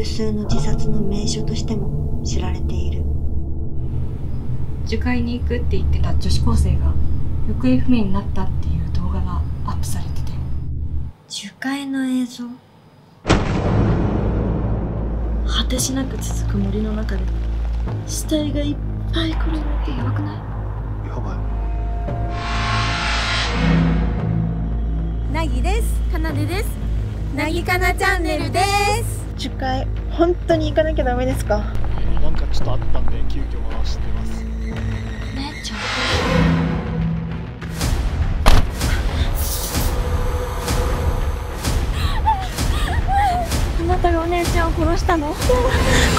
有数の自殺の名所としても知られている。 樹海に行くって言ってた女子高生が行方不明になったっていう動画がアップされてて。 樹海の映像。 果てしなく続く森の中で死体がいっぱい転がってやばくない？ やばい。なぎです。かなでです。なぎかなチャンネルです。 樹海、本当に行かなきゃダメですか？ なんかちょっとあったんで急遽回してます。 姉ちゃん。あなたがお姉ちゃんを殺したの？